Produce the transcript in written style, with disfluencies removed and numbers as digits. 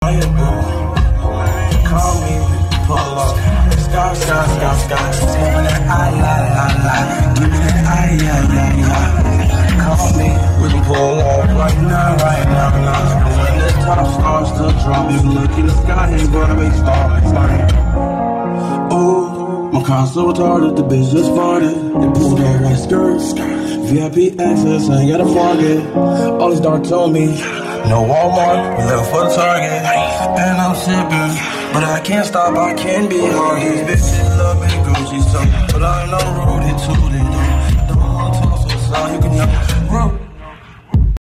Oh yeah, boo. Call me, pull up. Sky. Tell me that I. Give me that I. Call me, we can pull off right now. And when the top starts to drop, you look in the sky and gonna make stars. Oh, my car so retarded, the bitch just farted. They pulled off white skirts. VIP access, I ain't got a forget. All these dark told me, no Walmart, we live for the Target. And I'm sipping, but I can't stop, I can't be hard. These bitches love me, Gucci, so but I ain't on the road, hit 2, they don't wanna talk, so it's all you can know.